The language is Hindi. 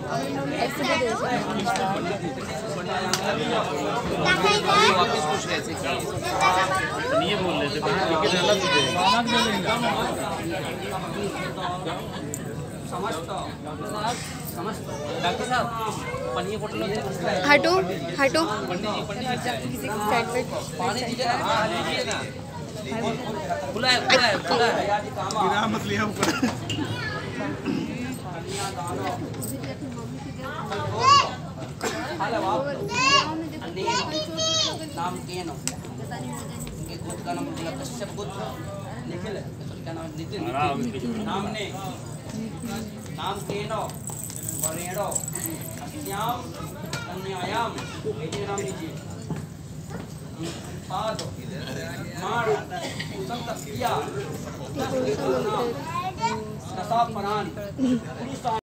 वापस कुछ कैसे नहीं बोल रहे थे डॉक्टर साहब पन्नी बोतल हटो हटो पानी दीजिए ना खुला है खुला है खुला है गिरा मत लिया ऊपर नाम केनो उनके गोत्र का नाम कश्यप गोत्र निखिल क्या नाम नितिन नाम केनो वरेणो अस्याम कन्यायाम बेटी नाम लीजिए पाद माण संतक्रिया नसा परान